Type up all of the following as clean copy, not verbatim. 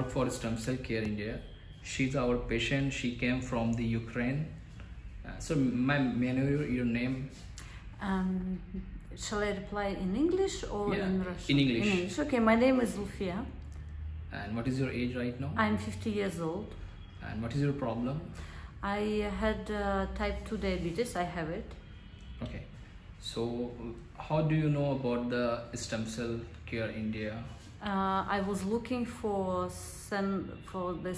work for Stem Cell Care India. She's our patient. She came from the Ukraine. So, may I know your name? Shall I reply in English or in Russian? In English. In English. Okay, my name is Lufia. And what is your age right now? I'm 50 years old. And what is your problem? I had type 2 diabetes. I have it. Okay. So, how do you know about the Stem Cell Care India? I was looking for the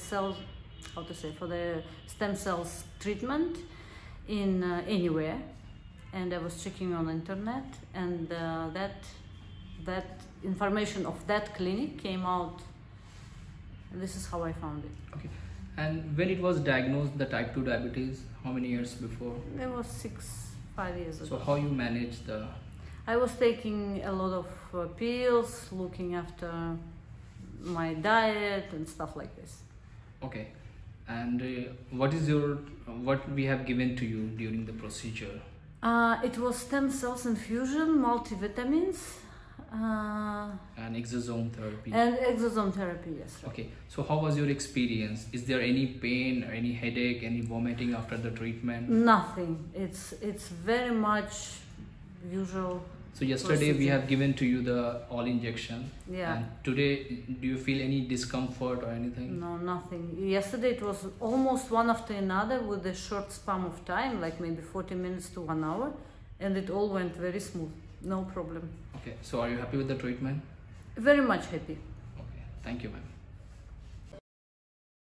stem cells treatment in anywhere, and I was checking on internet, and that information of that clinic came out. And this is how I found it. Okay. And when it was diagnosed, the type 2 diabetes, how many years before? It was 5 years ago. So how you manage the... I was taking a lot of pills, looking after my diet and stuff like this. Okay. And what we have given to you during the procedure? It was stem cells infusion, multivitamins. And exosome therapy. And exosome therapy, yes. Right. Okay. So how was your experience? Is there any pain, or any headache, any vomiting after the treatment? Nothing. It's very much usual. So yesterday we have given to you the all injection. Yeah. And today, do you feel any discomfort or anything? No, nothing. Yesterday it was almost one after another with a short span of time, like maybe 40 minutes to 1 hour, and it all went very smooth. No problem. Okay. So are you happy with the treatment? Very much happy. Okay. Thank you, ma'am.